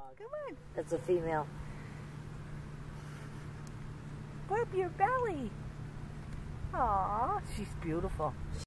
dog. Come on. That's a female. Put up your belly. Aw, she's beautiful.